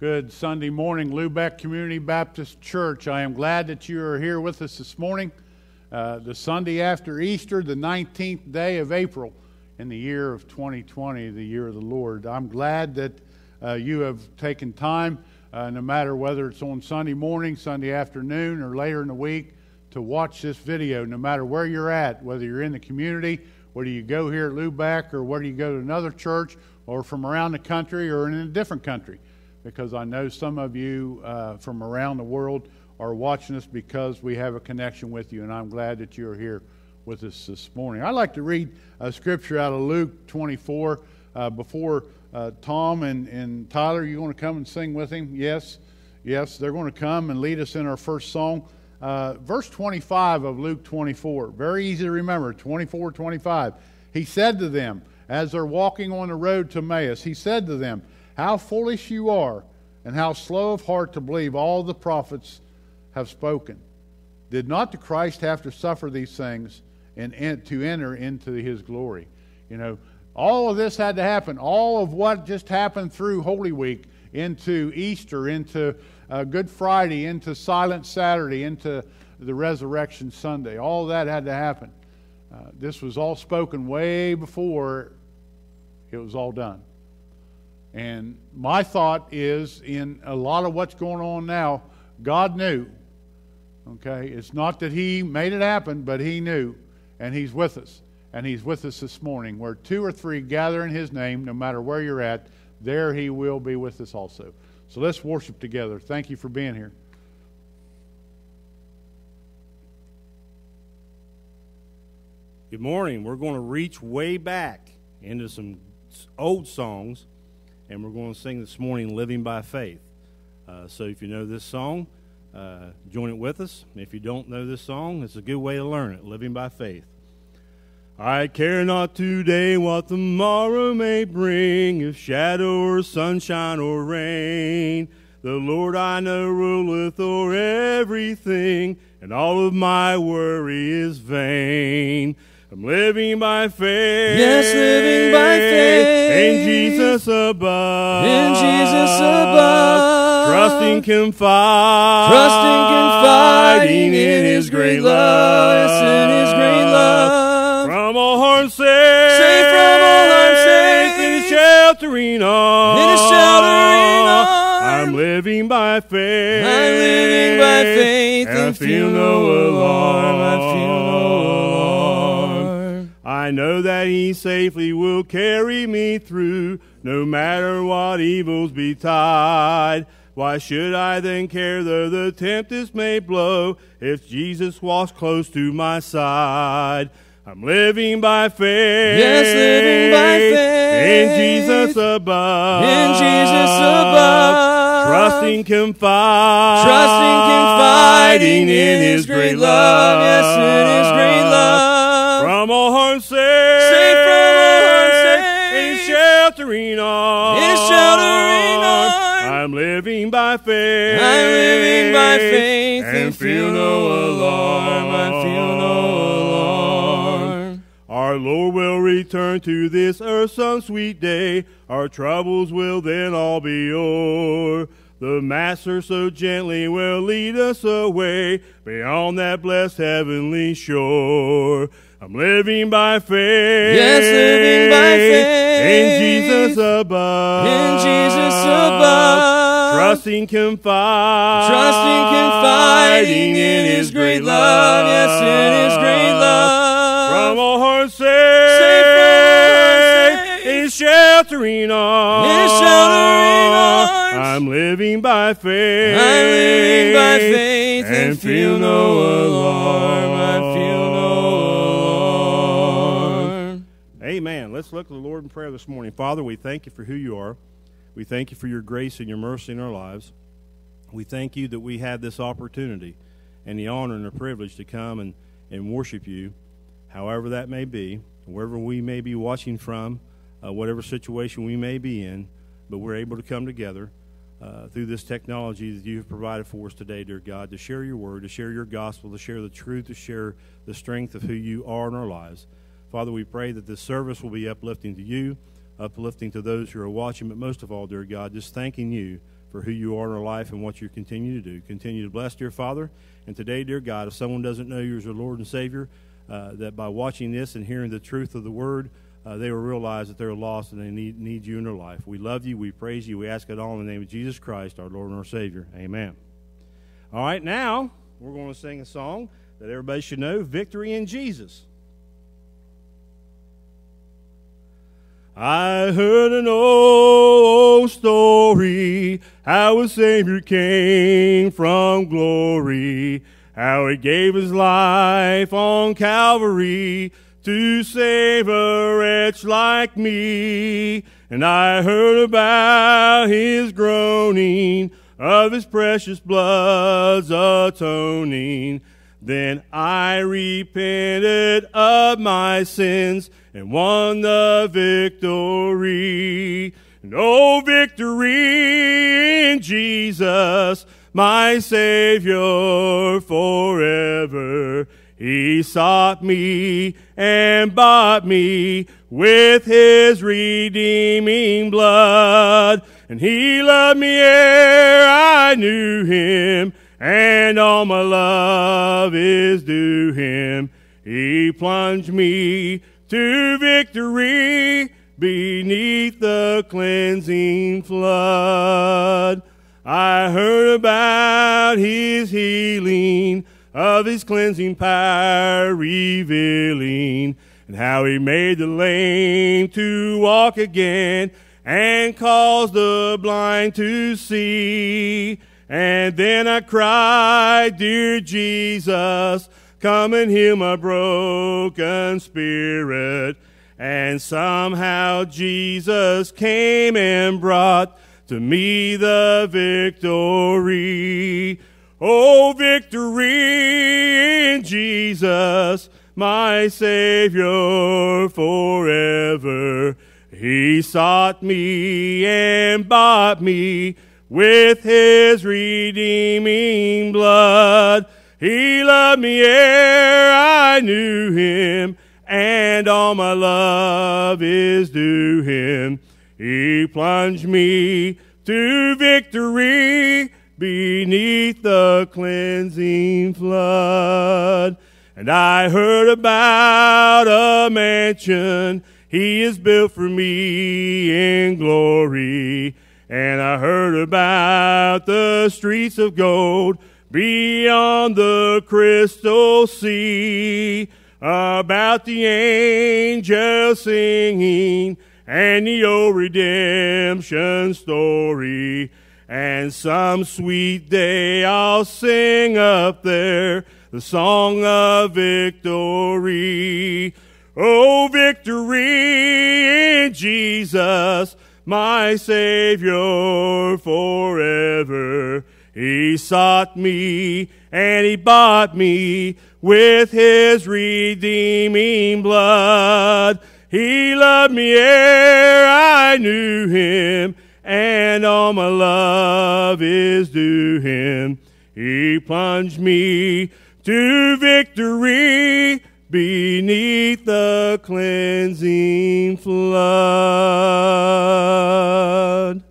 Good Sunday morning, Lubeck Community Baptist Church. I am glad that you are here with us this morning, the Sunday after Easter, the 19th day of April in the year of 2020, the year of the Lord. I'm glad that you have taken time, no matter whether it's on Sunday morning, Sunday afternoon, or later in the week, to watch this video, no matter where you're at, whether you're in the community, whether you go here at Lubeck, or whether you go to another church, or from around the country, or in a different country. Because I know some of you from around the world are watching us because we have a connection with you, and I'm glad that you're here with us this morning. I'd like to read a scripture out of Luke 24 before Tom and Tyler, you want to come and sing with him? Yes, they're going to come and lead us in our first song. Verse 25 of Luke 24, very easy to remember, 24:25. He said to them, as they're walking on the road to Emmaus, he said to them, "How foolish you are, and how slow of heart to believe all the prophets have spoken. Did not the Christ have to suffer these things and to enter into his glory?" You know, all of this had to happen. All of what just happened through Holy Week, into Easter, into Good Friday, into Silent Saturday, into the Resurrection Sunday. All of that had to happen. This was all spoken way before it was all done. And my thought is, in a lot of what's going on now, God knew. Okay? It's not that he made it happen, but he knew. And he's with us. And he's with us this morning. Where two or three gather in his name, no matter where you're at, there he will be with us also. So let's worship together. Thank you for being here. Good morning. We're going to reach way back into some old songs. And we're going to sing this morning, Living by Faith. So if you know this song, join it with us. If you don't know this song, it's a good way to learn it, Living by Faith. I care not today what the morrow may bring, if shadow or sunshine or rain. The Lord I know ruleth o'er everything, and all of my worry is vain. I'm living by faith. Yes, living by faith. In Jesus above. In Jesus above. Trusting, confiding in his great love. Yes, in his great love. From all harm safe. Safe from all harm safe. In his sheltering arms. In his sheltering arms. I'm living by faith. I'm living by faith and feel no alarm. I feel no alarm. I know that he safely will carry me through, no matter what evils betide. Why should I then care though the tempest may blow, if Jesus walks close to my side? I'm living by faith. Yes, living by faith. In Jesus above. In Jesus above. Trusting, confiding in his great love. Yes, in his great love. From all harm safe. Safe from all harm safe. In his sheltering arms. In his sheltering arms. I'm living by faith. I'm living by faith and feel no alarm. I feel no alarm. Our Lord will return to this earth some sweet day. Our troubles will then all be o'er. The Master so gently will lead us away beyond that blessed heavenly shore. I'm living by faith. Yes, living by faith. In Jesus above. In Jesus above. Trusting, confiding in his great love. Yes, in his great love. From all harm safe. Safe from all harm safe. In his sheltering arms. In his sheltering arms. I'm living by faith. I'm living by faith and feel no alarm. I feel no alarm. Amen. Let's look to the Lord in prayer this morning. Father, we thank you for who you are. We thank you for your grace and your mercy in our lives. We thank you that we have this opportunity and the honor and the privilege to come and worship you, however that may be, wherever we may be watching from, whatever situation we may be in, but we're able to come together through this technology that you have provided for us today, dear God, to share your word, to share your gospel, to share the truth, to share the strength of who you are in our lives. Father, we pray that this service will be uplifting to you, uplifting to those who are watching, but most of all, dear God, just thanking you for who you are in our life and what you continue to do. Continue to bless, dear Father. And today, dear God, if someone doesn't know you as their Lord and Savior, that by watching this and hearing the truth of the Word, they will realize that they're lost and they need you in their life. We love you. We praise you. We ask it all in the name of Jesus Christ, our Lord and our Savior. Amen. All right, now we're going to sing a song that everybody should know, Victory in Jesus. I heard an old story, how a Savior came from glory, how he gave his life on Calvary to save a wretch like me. And I heard about his groaning, of his precious blood's atoning. Then I repented of my sins and won the victory. No victory in Jesus, my Savior forever. He sought me and bought me with his redeeming blood. And he loved me ere I knew him, and all my love is due him. He plunged me to victory beneath the cleansing flood. I heard about his healing, of his cleansing power revealing, and how he made the lame to walk again, and caused the blind to see. And then I cried, dear Jesus, come and heal my broken spirit. And somehow Jesus came and brought to me the victory. Oh, victory in Jesus, my Savior forever. He sought me and bought me with his redeeming blood. He loved me ere I knew him, and all my love is due him. He plunged me to victory beneath the cleansing flood. And I heard about a mansion he has built for me in glory. And I heard about the streets of gold beyond the crystal sea, about the angels singing and the old redemption story. And some sweet day I'll sing up there the song of victory. Oh, victory in Jesus, my Savior forever. He sought me and he bought me with his redeeming blood. He loved me ere I knew him, and all my love is due him. He plunged me to victory beneath the cleansing flood.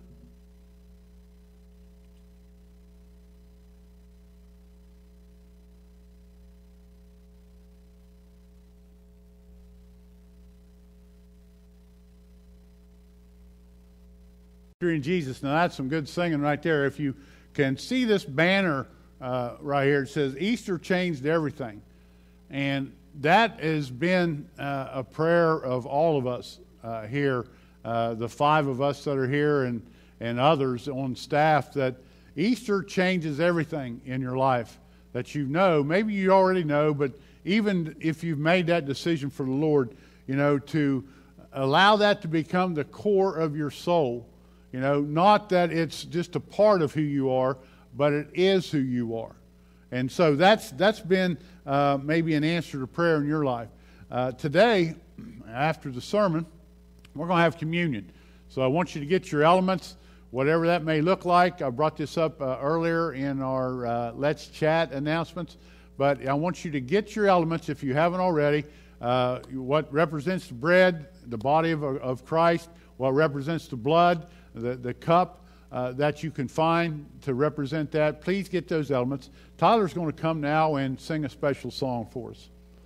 In Jesus. Now that's some good singing right there. If you can see this banner right here, it says Easter changed everything. And that has been a prayer of all of us here, the five of us that are here and others on staff, that Easter changes everything in your life that you know. Maybe you already know, but even if you've made that decision for the Lord, you know, to allow that to become the core of your soul. You know, not that it's just a part of who you are, but it is who you are. And so that's been maybe an answer to prayer in your life. Today, after the sermon, we're going to have communion. So I want you to get your elements, whatever that may look like. I brought this up earlier in our Let's Chat announcements. But I want you to get your elements if you haven't already. What represents the bread, the body of Christ. what represents the blood, the cup that you can find to represent that. Please get those elements. Tyler's going to come now and sing a special song for us.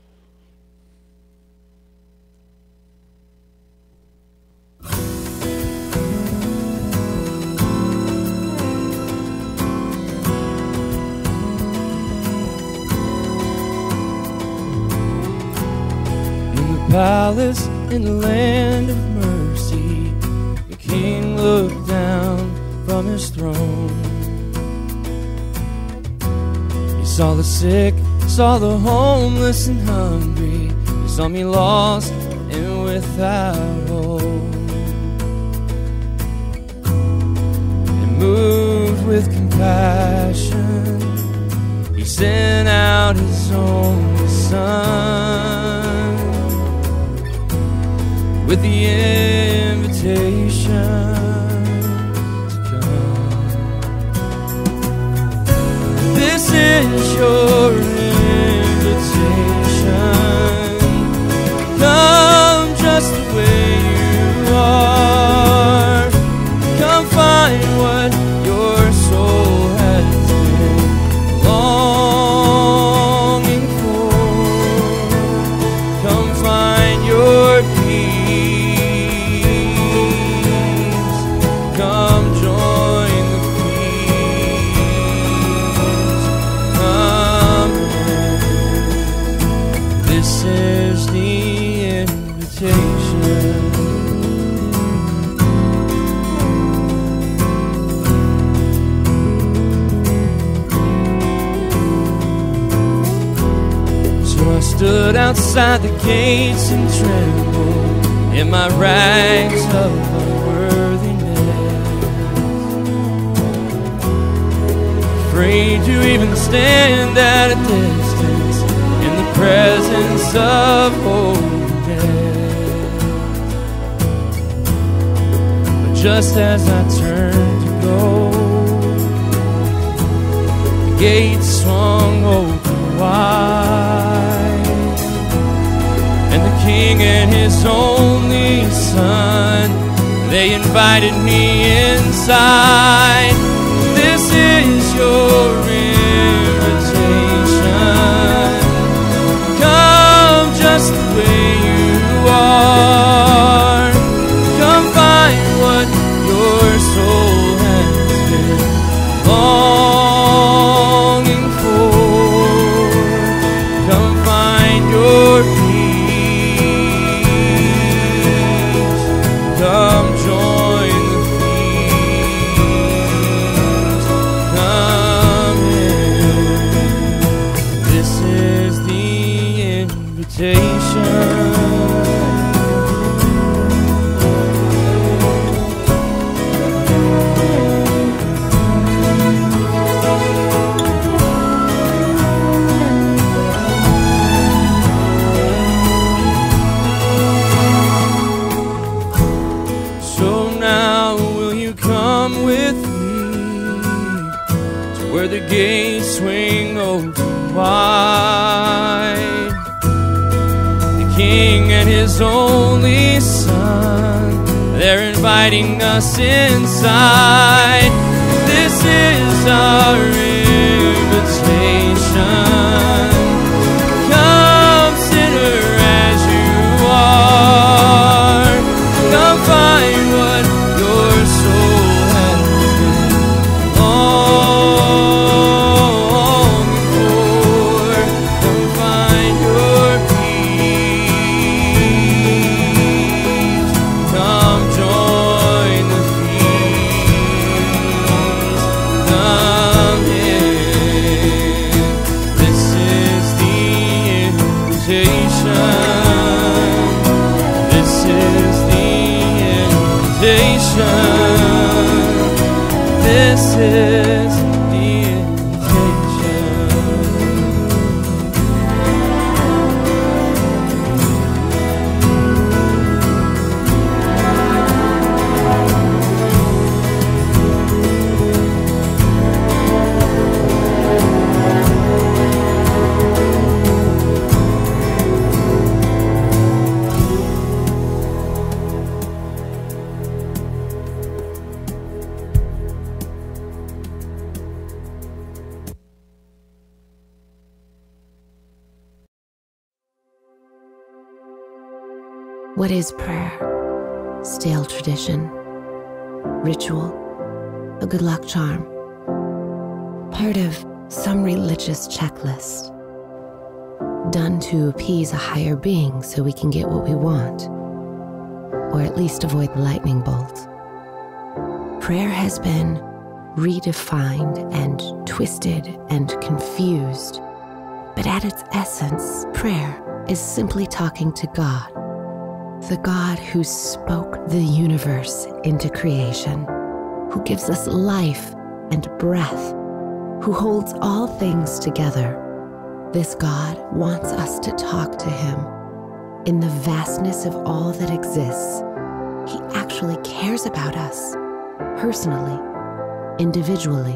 Palace in the land of mercy, the king looked down from his throne. He saw the sick, saw the homeless and hungry. He saw me lost and without hope. And moved with compassion, he sent out his only son, with the invitation to come. This is your invitation. Come just the way you are. Come find what your soul has been longing for. Come find your peace. Stood outside the gates and trembled in my rags of unworthiness, afraid to even stand at a distance in the presence of holiness. But just as I turned to go, the gates swung open wide, and the King and his only Son, they invited me inside. This is your invitation. Come just the way you are. Come find what your soul has been longing for. Come find your peace. Come join the feast. Come in. This is the invitation. Where the gates swing open wide, the King and his only Son, they're inviting us inside. This is our invitation. Come, sinner, as you are. Come find what your soul has been longing for. Come find your peace. Come join the feast. Come in. This is the invitation. This is the invitation. This is the invitation. What is prayer? Stale tradition, ritual, a good luck charm, part of some religious checklist, done to appease a higher being so we can get what we want, or at least avoid the lightning bolt. Prayer has been redefined and twisted and confused, but at its essence, prayer is simply talking to God, the God who spoke the universe into creation, who gives us life and breath, who holds all things together. This God wants us to talk to him. In the vastness of all that exists, he actually cares about us, personally, individually.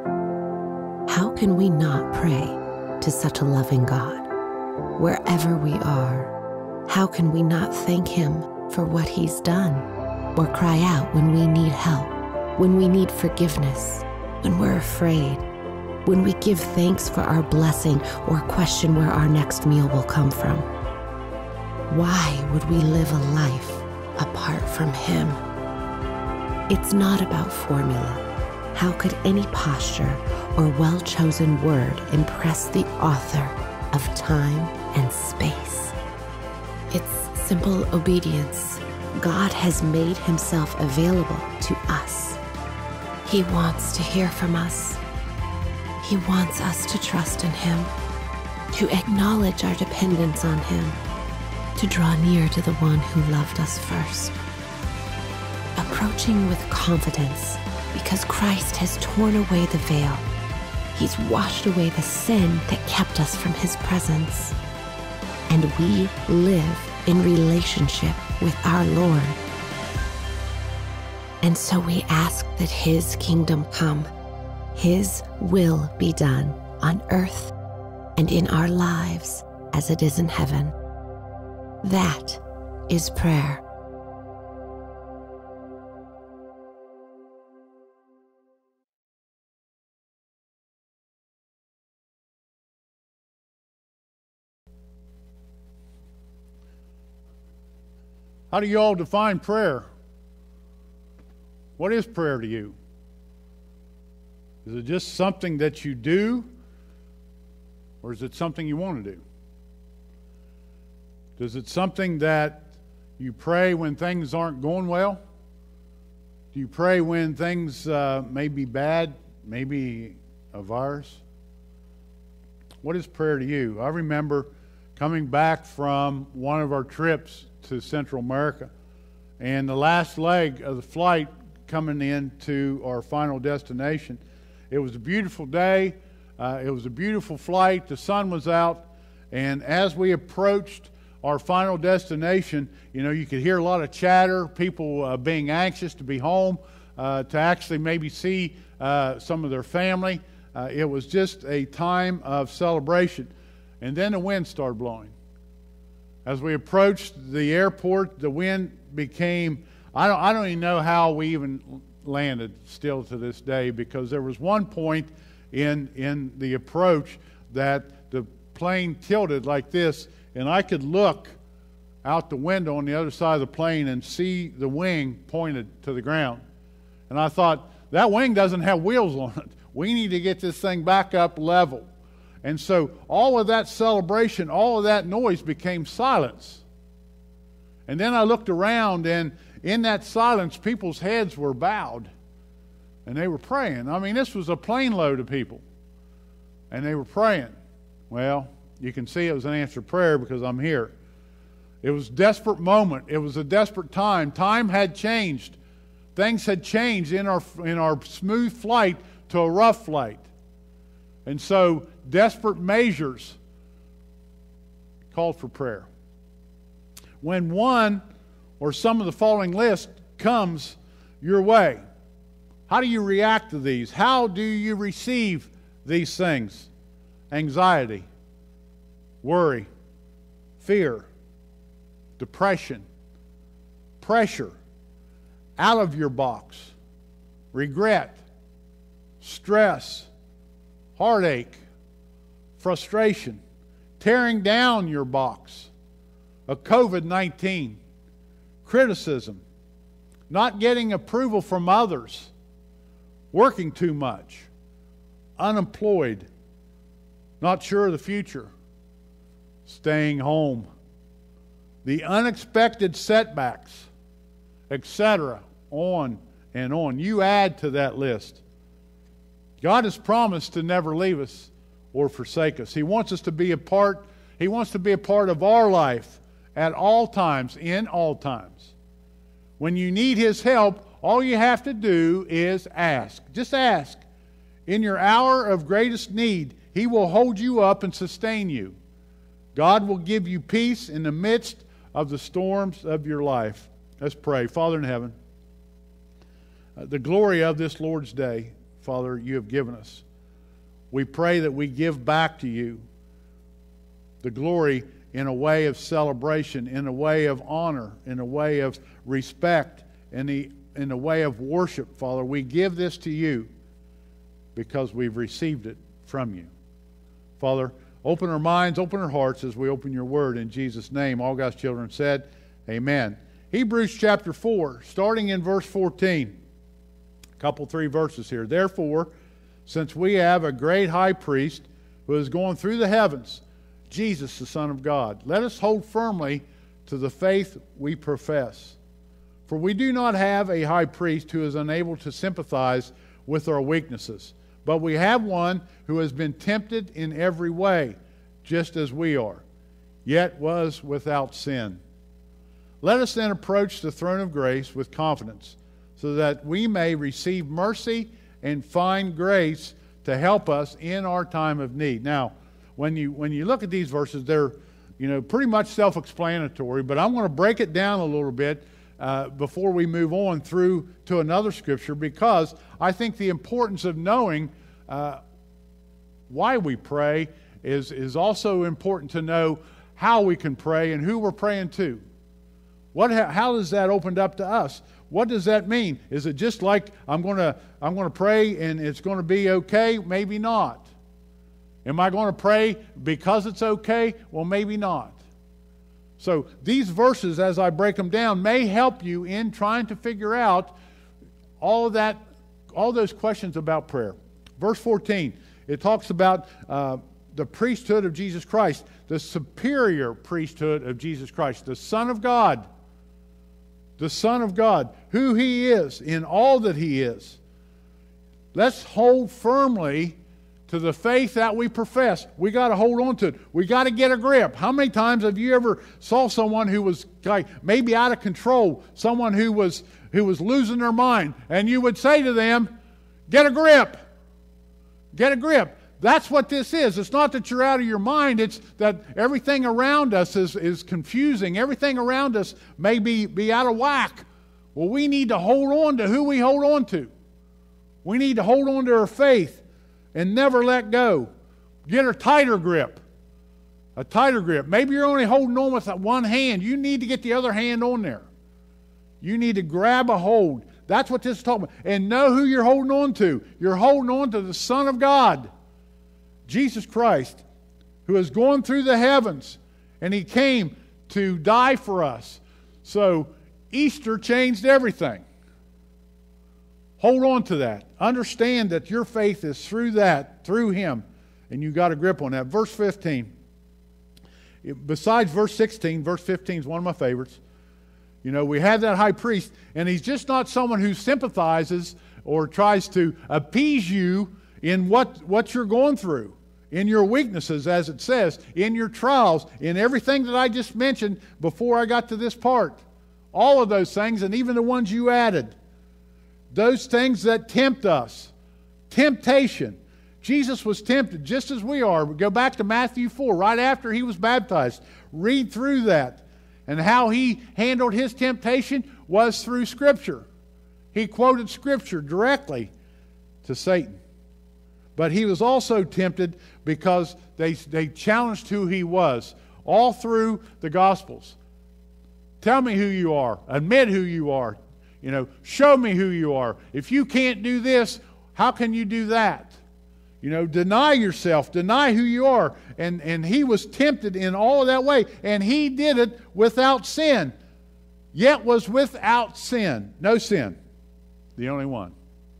How can we not pray to such a loving God? Wherever we are, how can we not thank him for what he's done? Or cry out when we need help, when we need forgiveness, when we're afraid, when we give thanks for our blessing or question where our next meal will come from? Why would we live a life apart from him? It's not about formula. How could any posture or well-chosen word impress the author of time and space? It's simple obedience. God has made himself available to us. He wants to hear from us. He wants us to trust in him, to acknowledge our dependence on him, to draw near to the one who loved us first. Approaching with confidence because Christ has torn away the veil. He's washed away the sin that kept us from his presence. And we live in relationship with our Lord. And so we ask that his kingdom come, his will be done on earth and in our lives as it is in heaven. That is prayer. How do you all define prayer? What is prayer to you? Is it just something that you do, or is it something you want to do? Is it something that you pray when things aren't going well? Do you pray when things may be bad, maybe a virus? What is prayer to you? I remember coming back from one of our trips to Central America, and the last leg of the flight coming into our final destination. It was a beautiful day. It was a beautiful flight. The sun was out, and as we approached our final destination, you could hear a lot of chatter, people being anxious to be home, to actually maybe see some of their family. It was just a time of celebration. And then the wind started blowing. As we approached the airport, the wind became, I don't even know how we even landed still to this day, because there was one point in the approach that the plane tilted like this, and I could look out the window on the other side of the plane and see the wing pointed to the ground. And I thought, that wing doesn't have wheels on it. We need to get this thing back up level. And so all of that celebration, all of that noise became silence. And then I looked around, and in that silence, people's heads were bowed. And they were praying. I mean, this was a plane load of people. And they were praying. Well, you can see it was an answered prayer because I'm here. It was a desperate moment. It was a desperate time. Time had changed. Things had changed in our smooth flight to a rough flight. And so desperate measures called for prayer. When one or some of the following list comes your way, how do you react to these? How do you receive these things? Anxiety, worry, fear, depression, pressure, out of your box, regret, stress, heartache, frustration, tearing down your box, a COVID-19, criticism, not getting approval from others, working too much, unemployed, not sure of the future, staying home, the unexpected setbacks, etc., on and on. You add to that list. God has promised to never leave us or forsake us. He wants us to be a part. He wants to be a part of our life at all times, in all times. When you need His help, all you have to do is ask. Just ask. In your hour of greatest need, He will hold you up and sustain you. God will give you peace in the midst of the storms of your life. Let's pray. Father in heaven, the glory of this Lord's Day, Father, you have given us. We pray that we give back to you the glory in a way of celebration, in a way of honor, in a way of respect, in a way of worship, Father. We give this to you because we've received it from you. Father, open our minds, open our hearts as we open your word. In Jesus' name, all God's children said, amen. Hebrews chapter 4, starting in verse 14. Three verses here. Therefore, since we have a great high priest who has gone through the heavens, Jesus, the Son of God, let us hold firmly to the faith we profess. For we do not have a high priest who is unable to sympathize with our weaknesses, but we have one who has been tempted in every way, just as we are, yet was without sin. Let us then approach the throne of grace with confidence, so that we may receive mercy and find grace to help us in our time of need. Now, when you look at these verses, they're pretty much self-explanatory, but I'm going to break it down a little bit before we move on through to another scripture, because I think the importance of knowing why we pray is also important to know how we can pray and who we're praying to. How does that open up to us? What does that mean? Is it just like I'm going to pray and it's going to be okay? Maybe not. Am I going to pray because it's okay? Well, maybe not. So these verses, as I break them down, may help you in trying to figure out all those questions about prayer. Verse 14, it talks about the priesthood of Jesus Christ, the superior priesthood of Jesus Christ, the Son of God. The Son of God, who He is in all that He is. Let's hold firmly to the faith that we profess. We got to hold on to it. We got to get a grip. How many times have you ever saw someone who was maybe out of control, someone who was losing their mind, and you would say to them, "Get a grip. Get a grip." That's what this is. It's not that you're out of your mind. It's that everything around us is confusing. Everything around us may be out of whack. Well, we need to hold on to who we hold on to. We need to hold on to our faith and never let go. Get a tighter grip. A tighter grip. Maybe you're only holding on with that one hand. You need to get the other hand on there. You need to grab a hold. That's what this is talking about. And know who you're holding on to. You're holding on to the Son of God, Jesus Christ, who has gone through the heavens, and He came to die for us. So Easter changed everything. Hold on to that. Understand that your faith is through that, through Him, and you got a grip on that. Verse 15. Besides verse 16, verse 15 is one of my favorites. We have that high priest, and he's just not someone who sympathizes or tries to appease you in what you're going through, in your weaknesses, as it says, in your trials, in everything that I just mentioned before I got to this part. All of those things, and even the ones you added. Those things that tempt us. Temptation. Jesus was tempted just as we are. We go back to Matthew 4, right after He was baptized. Read through that. And how He handled His temptation was through Scripture. He quoted Scripture directly to Satan. But He was also tempted because they challenged who He was all through the Gospels. Tell me who you are. Admit who you are. Show me who you are. If you can't do this, how can you do that? Deny yourself. Deny who you are. And He was tempted in all of that way. And He did it without sin. yet was without sin. No sin. The only one.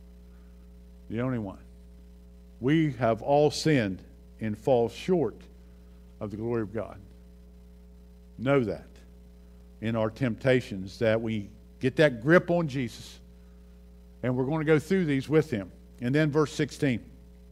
The only one. We have all sinned and fall short of the glory of God. Know that in our temptations, that we get that grip on Jesus, and we're going to go through these with him. And then verse 16.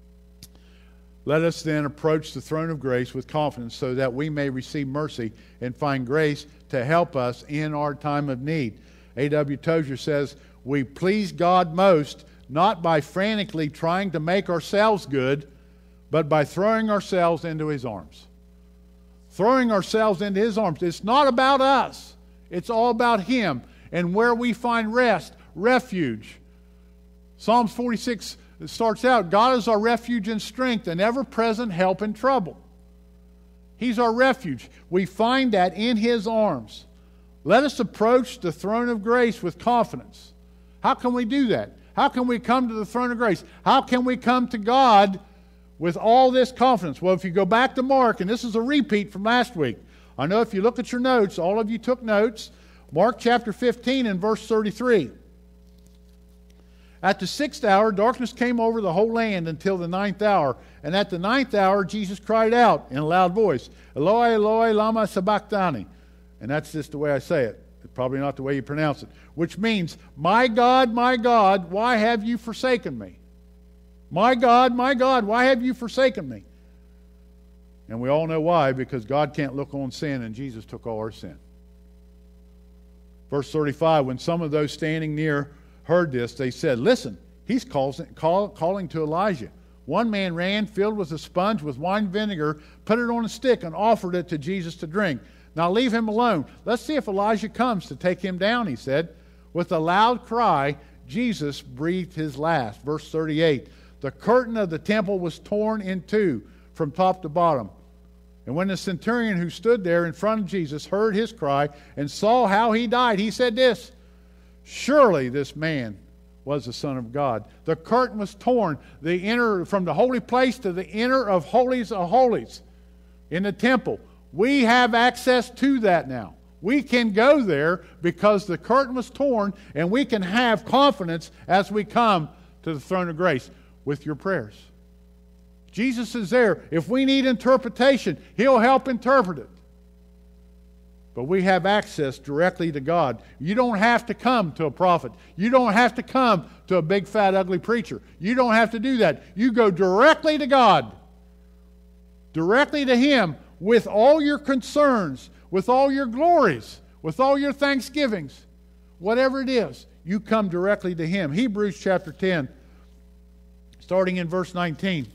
Let us then approach the throne of grace with confidence so that we may receive mercy and find grace to help us in our time of need. A.W. Tozer says, we please God most not by frantically trying to make ourselves good, but by throwing ourselves into his arms. Throwing ourselves into his arms. It's not about us. It's all about him and where we find rest, refuge. Psalms 46 starts out, God is our refuge and strength, an ever-present help in trouble. He's our refuge. We find that in his arms. Let us approach the throne of grace with confidence. How can we do that? How can we come to the throne of grace? How can we come to God with all this confidence? Well, if you go back to Mark, and this is a repeat from last week. I know if you look at your notes, all of you took notes. Mark chapter 15 and verse 33. At the 6th hour, darkness came over the whole land until the 9th hour. And at the 9th hour, Jesus cried out in a loud voice, Eloi, Eloi, lama sabachthani. And that's just the way I say it. It's probably not the way you pronounce it. Which means, my God, why have you forsaken me? My God, why have you forsaken me? And we all know why, because God can't look on sin, and Jesus took all our sin. Verse 35, when some of those standing near heard this, they said, listen, he's calling to Elijah. One man ran, filled with a sponge with wine vinegar, put it on a stick, and offered it to Jesus to drink. Now leave him alone. Let's see if Elijah comes to take him down, he said. With a loud cry, Jesus breathed his last. Verse 38, the curtain of the temple was torn in two from top to bottom. And when the centurion who stood there in front of Jesus heard his cry and saw how he died, he said this, surely this man was the Son of God. The curtain was torn, from the holy place to the inner of holies in the temple. We have access to that now. We can go there because the curtain was torn, and we can have confidence as we come to the throne of grace with your prayers. Jesus is there. If we need interpretation, he'll help interpret it. But we have access directly to God. You don't have to come to a prophet. You don't have to come to a big, fat, ugly preacher. You don't have to do that. You go directly to God. Directly to him with all your concerns, with all your glories, with all your thanksgivings. Whatever it is, you come directly to him. Hebrews chapter 10, starting in verse 19.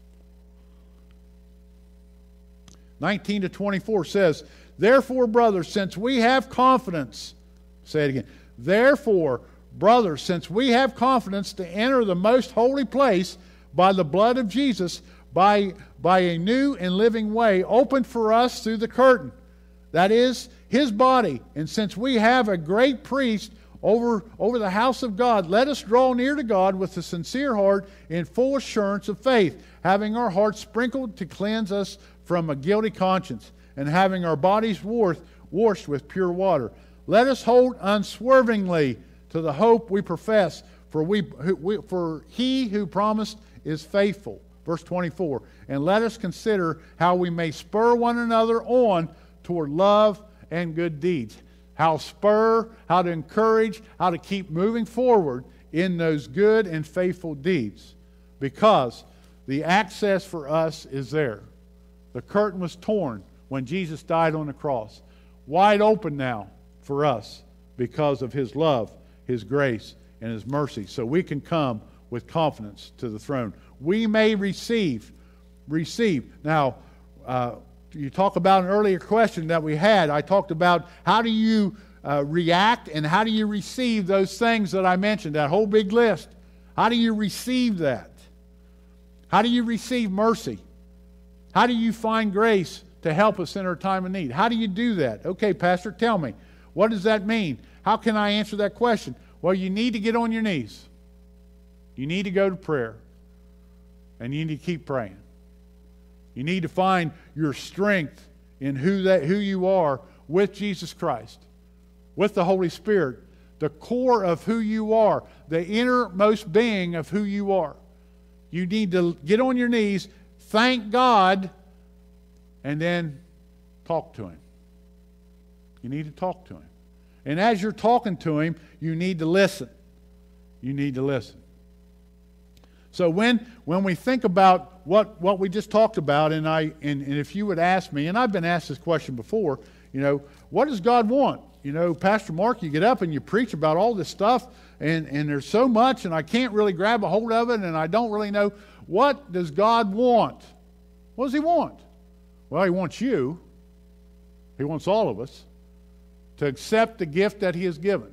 19 to 24 says, therefore, brothers, since we have confidence, say it again, therefore, brothers, since we have confidence to enter the most holy place by the blood of Jesus, by a new and living way opened for us through the curtain, that is, his body. And since we have a great priest over the house of God, let us draw near to God with a sincere heart in full assurance of faith, having our hearts sprinkled to cleanse us from a guilty conscience, and having our bodies washed with pure water. Let us hold unswervingly to the hope we profess, for he who promised is faithful. Verse 24, and let us consider how we may spur one another on toward love and good deeds. How to encourage, how to keep moving forward in those good and faithful deeds. Because the access for us is there. The curtain was torn when Jesus died on the cross. Wide open now for us because of his love, his grace, and his mercy. So we can come with confidence to the throne. We may receive. Now, you talk about an earlier question that we had. I talked about how do you react and how do you receive those things that I mentioned, that whole big list. How do you receive that? How do you receive mercy? How do you find grace to help us in our time of need? How do you do that? Okay, Pastor, tell me. What does that mean? How can I answer that question? Well, you need to get on your knees. You need to go to prayer. And you need to keep praying. You need to find your strength in who you are with Jesus Christ. with the Holy Spirit, the core of who you are, the innermost being of who you are. You need to get on your knees, thank God, and then talk to Him. You need to talk to Him. And as you're talking to Him, you need to listen. You need to listen. So when we think about what we just talked about, and if you would ask me, and I've been asked this question before, what does God want? Pastor Mark, you get up and you preach about all this stuff, and there's so much, and I can't really grab a hold of it, and I don't really know. What does God want? What does He want? Well, He wants you. He wants all of us to accept the gift that He has given.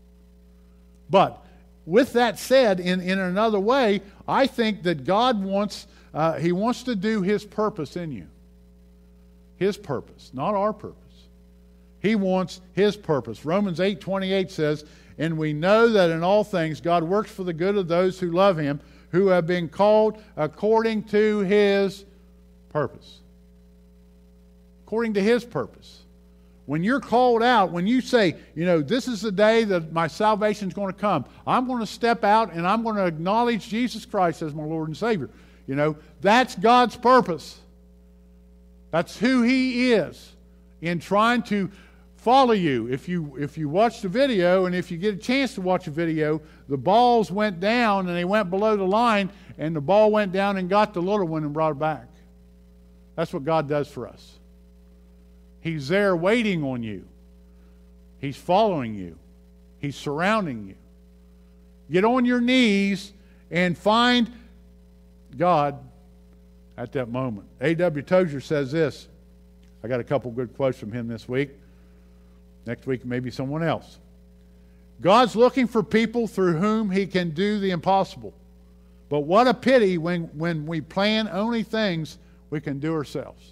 But with that said, in another way, I think that God wants, He wants to do His purpose in you. His purpose, not our purpose. He wants His purpose. Romans 8:28 says, "And we know that in all things God works for the good of those who love Him, who have been called according to His purpose." According to His purpose. When you're called out, when you say, this is the day that my salvation is going to come, I'm going to step out and I'm going to acknowledge Jesus Christ as my Lord and Savior. That's God's purpose. That's who He is in trying to follow you. If you watch the video, and if you get a chance to watch a video, the balls went down and they went below the line, and the ball went down and got the little one and brought it back. That's what God does for us. He's there waiting on you. He's following you. He's surrounding you. Get on your knees and find God at that moment. A.W. Tozer says this. I got a couple good quotes from him this week. Next week, maybe someone else. God's looking for people through whom He can do the impossible. But what a pity when we plan only things we can do ourselves.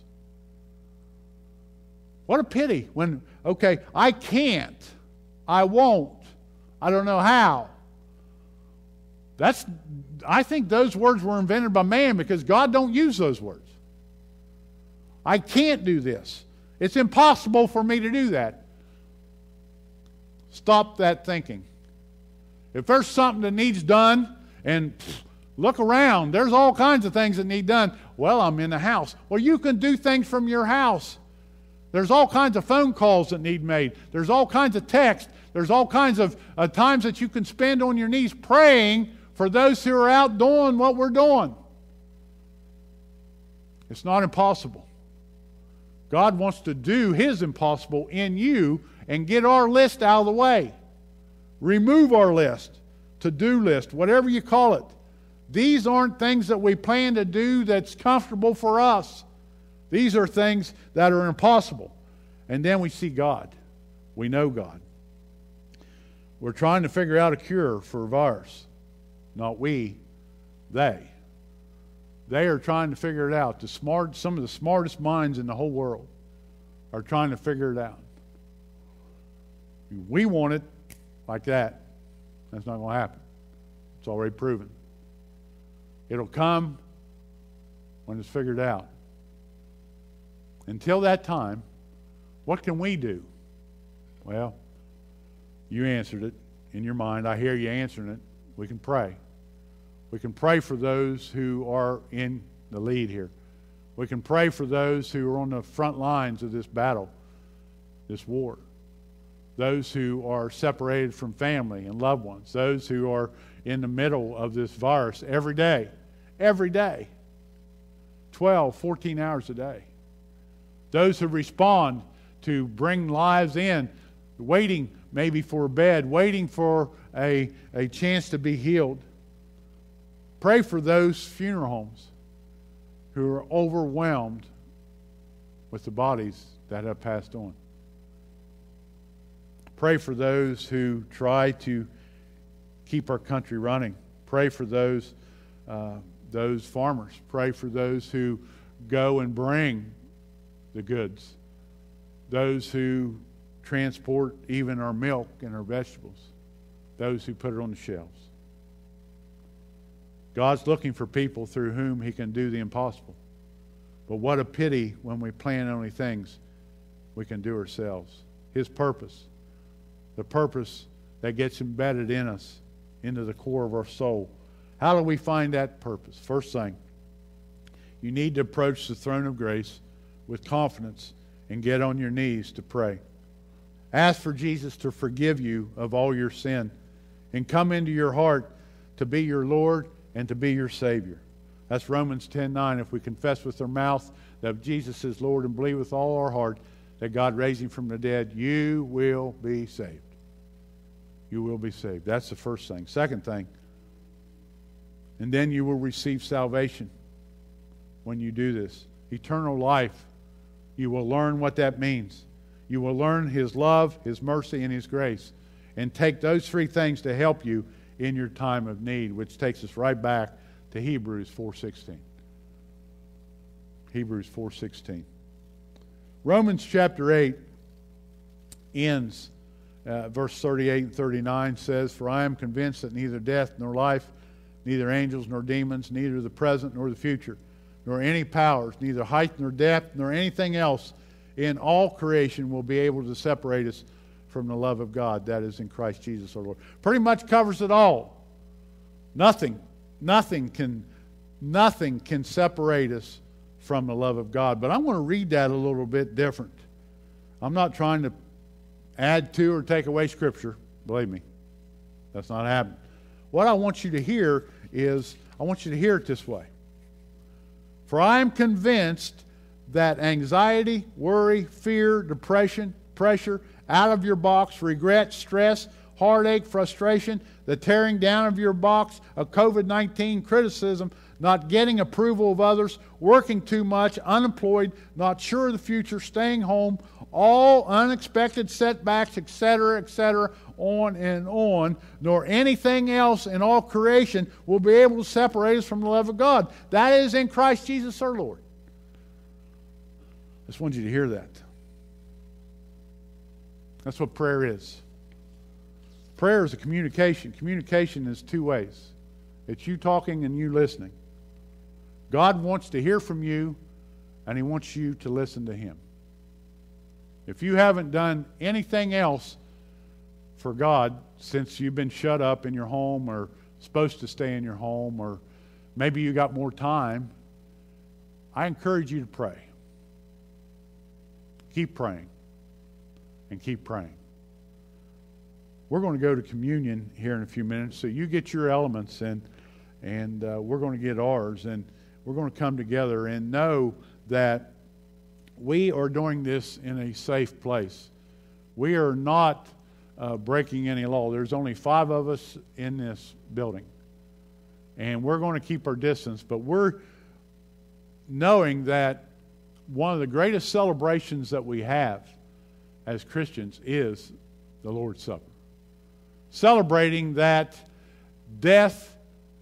What a pity when, I can't, I won't, I don't know how. I think those words were invented by man, because God don't use those words. I can't do this. It's impossible for me to do that. Stop that thinking. If there's something that needs done, and look around, there's all kinds of things that need done. Well, I'm in the house. Well, you can do things from your house. There's all kinds of phone calls that need made. There's all kinds of text. There's all kinds of times that you can spend on your knees praying for those who are out doing what we're doing. It's not impossible. God wants to do His impossible in you and get our list out of the way. Remove our list, to-do list, whatever you call it. These aren't things that we plan to do that's comfortable for us. These are things that are impossible. And then we see God. We know God. We're trying to figure out a cure for a virus. Not we, they. They are trying to figure it out. Some of the smartest minds in the whole world are trying to figure it out. We want it like that. That's not going to happen. It's already proven. It'll come when it's figured out. Until that time, what can we do? Well, you answered it in your mind. I hear you answering it. We can pray. We can pray for those who are in the lead here. We can pray for those who are on the front lines of this battle, this war. Those who are separated from family and loved ones. Those who are in the middle of this virus every day. Every day. 12, 14 hours a day. Those who respond to bring lives in, waiting maybe for a bed, waiting for a chance to be healed. Pray for those funeral homes who are overwhelmed with the bodies that have passed on. Pray for those who try to keep our country running. Pray for those farmers. Pray for those who go and bring the goods. Those who transport even our milk and our vegetables. Those who put it on the shelves. God's looking for people through whom He can do the impossible. But what a pity when we plan only things we can do ourselves. His purpose. the purpose that gets embedded in us, into the core of our soul. How do we find that purpose? First thing, you need to approach the throne of grace with confidence and get on your knees to pray. Ask for Jesus to forgive you of all your sin and come into your heart to be your Lord and to be your Savior. That's Romans 10:9. If we confess with our mouth that Jesus is Lord and believe with all our heart that God raised him from the dead, you will be saved. You will be saved. That's the first thing. Second thing, and then you will receive salvation when you do this. Eternal life. You will learn what that means. You will learn His love, His mercy, and His grace. And take those three things to help you in your time of need, which takes us right back to Hebrews 4:16. Hebrews 4:16. Romans chapter 8 ends, verse 38 and 39 says, "For I am convinced that neither death nor life, neither angels nor demons, neither the present nor the future, nor any powers, neither height nor depth, nor anything else in all creation will be able to separate us from the love of God that is in Christ Jesus our Lord." Pretty much covers it all. Nothing can separate us from the love of God. But I want to read that a little bit different. I'm not trying to add to or take away Scripture. Believe me, that's not happening. What I want you to hear is, I want you to hear it this way. "For I am convinced that anxiety, worry, fear, depression, pressure, out of your box, regret, stress, heartache, frustration, the tearing down of your box, a COVID-19 criticism, not getting approval of others, working too much, unemployed, not sure of the future, staying home, all unexpected setbacks, etc., on and on, nor anything else in all creation will be able to separate us from the love of God. That is in Christ Jesus our Lord." I just want you to hear that. That's what prayer is. Prayer is a communication. Communication is two ways. It's you talking and you listening. God wants to hear from you, and He wants you to listen to Him. If you haven't done anything else for God since you've been shut up in your home or supposed to stay in your home, or maybe you got more time, I encourage you to pray. Keep praying and keep praying. We're going to go to communion here in a few minutes, so you get your elements and we're going to get ours, and we're going to come together and know that we are doing this in a safe place. We are not breaking any law. There's only 5 of us in this building, and we're going to keep our distance, but we're knowing that one of the greatest celebrations that we have as Christians is the Lord's Supper. Celebrating that death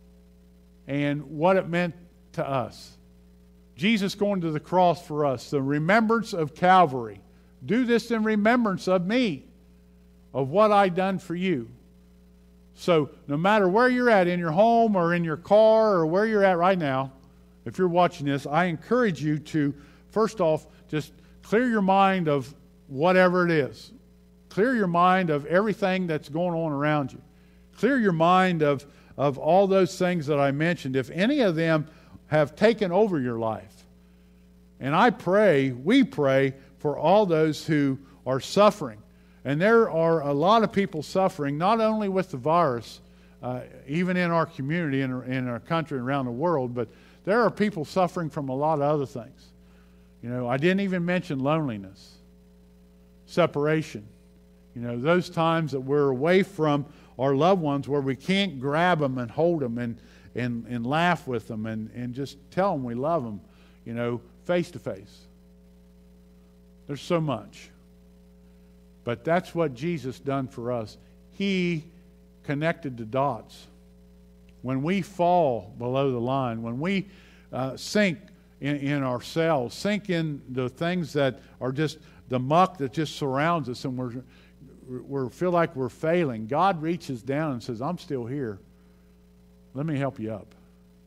and what it meant to us. Jesus going to the cross for us, the remembrance of Calvary. Do this in remembrance of me, of what I done for you. So no matter where you're at, in your home or in your car or where you're at right now, if you're watching this, I encourage you to, first off, just clear your mind of whatever it is. Clear your mind of everything that's going on around you. Clear your mind of all those things that I mentioned. If any of them have taken over your life. And we pray for all those who are suffering. And there are a lot of people suffering, not only with the virus, even in our community, in our country, and around the world, but there are people suffering from a lot of other things. You know, I didn't even mention loneliness, separation. You know, those times that we're away from our loved ones where we can't grab them and hold them and laugh with them and just tell them we love them, you know, face to face. There's so much. But that's what Jesus done for us. He connected the dots. When we fall below the line, when we sink in ourselves, sink in the things that are just the muck that just surrounds us, and we feel like we're failing, God reaches down and says, "I'm still here. Let me help you up.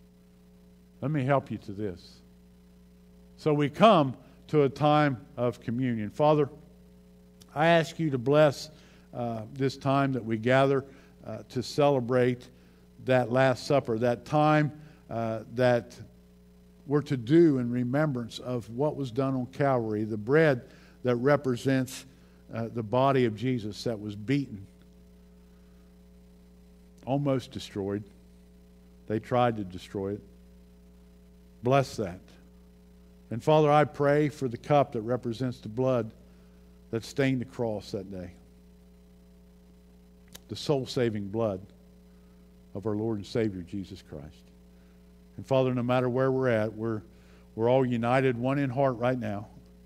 Let me help you to this." So we come to a time of communion. Father, I ask you to bless this time that we gather to celebrate that Last Supper, that time that we're to do in remembrance of what was done on Calvary, the bread that represents the body of Jesus that was beaten, almost destroyed. They tried to destroy it. Bless that. And Father, I pray for the cup that represents the blood that stained the cross that day. The soul-saving blood of our Lord and Savior, Jesus Christ. And Father, no matter where we're at, we're all united, one in heart right now,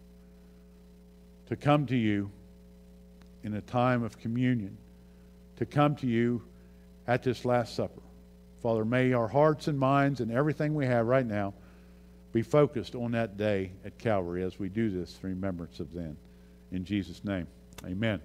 to come to you in a time of communion, to come to you at this Last Supper. Father, may our hearts and minds and everything we have right now be focused on that day at Calvary as we do this in remembrance of then. In Jesus' name, amen.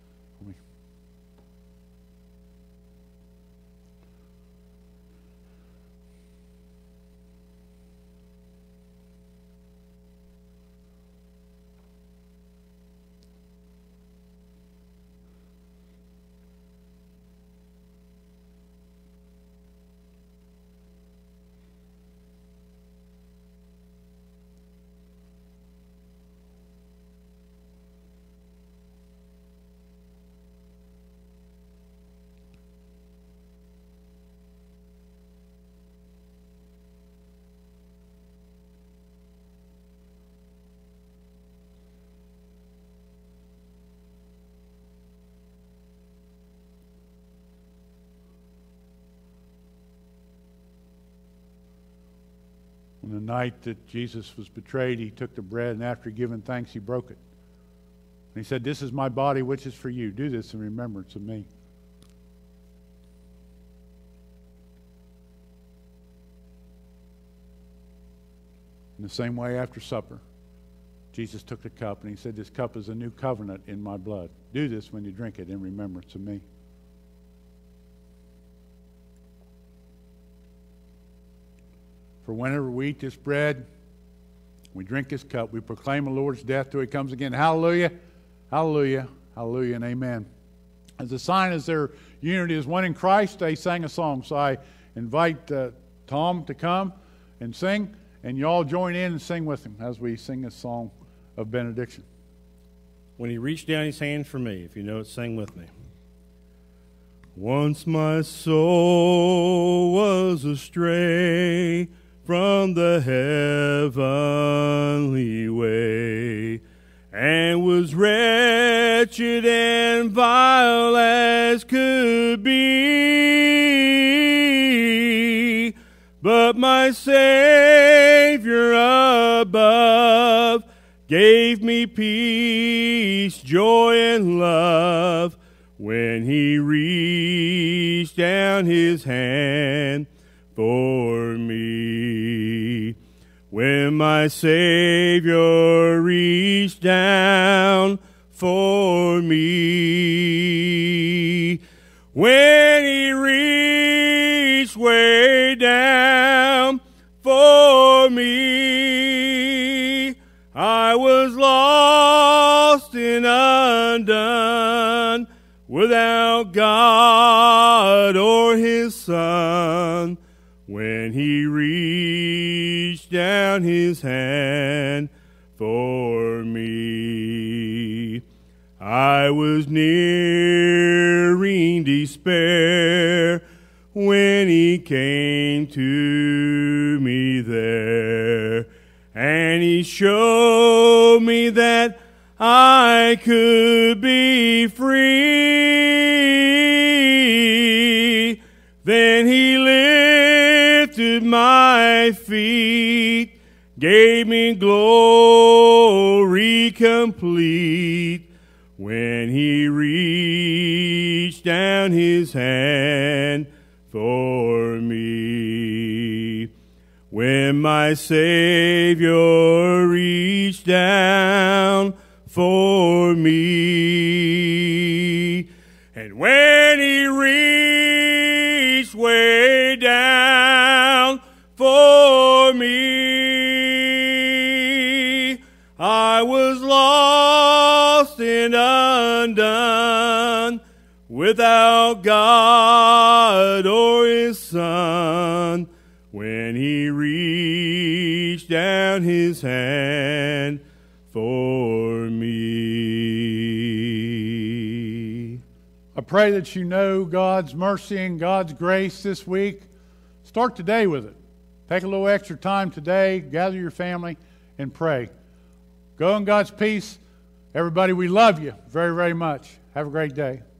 On the night that Jesus was betrayed, he took the bread, and after giving thanks, he broke it. And he said, "This is my body, which is for you. Do this in remembrance of me." In the same way, after supper, Jesus took the cup, and he said, "This cup is a new covenant in my blood. Do this when you drink it in remembrance of me." For whenever we eat this bread, we drink this cup, we proclaim the Lord's death till he comes again. Hallelujah, hallelujah, hallelujah, and amen. As a sign as their unity is one in Christ, they sang a song. So I invite Tom to come and sing, and you all join in and sing with him as we sing this song of benediction. When he reached down his hand for me, if you know it, sing with me. Once my soul was astray from the heavenly way, and was wretched and vile as could be. But my Savior above gave me peace, joy, and love when he reached down his hand for me. When my Savior reached down for me. When he reached way down for me, I was lost and undone, without God or his Son. When he reached down his hand for me, I was nearing despair when he came to me there, and he showed me that I could be free. Then he lifted my feet, gave me glory complete. When he reached down his hand for me. When my Savior reached down for me. And when he reached way down for me, I was lost and undone, without God or His Son, when He reached down His hand for me. I pray that you know God's mercy and God's grace this week. Start today with it. Take a little extra time today, gather your family, and pray. Go in God's peace. Everybody, we love you very, very much. Have a great day.